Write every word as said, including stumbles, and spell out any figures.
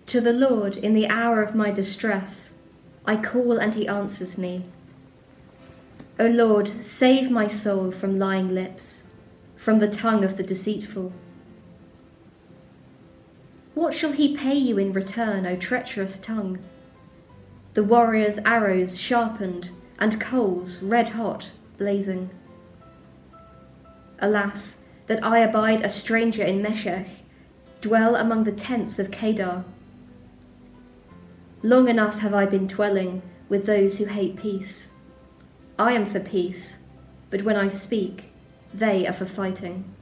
To the Lord in the hour of my distress, I call and he answers me. O Lord, save my soul from lying lips, from the tongue of the deceitful. What shall he pay you in return, O treacherous tongue? The warrior's arrows sharpened, and coals red hot blazing. Alas, that I abide a stranger in Meshech, dwell among the tents of Kedar. Long enough have I been dwelling with those who hate peace. I am for peace, but when I speak, they are for fighting.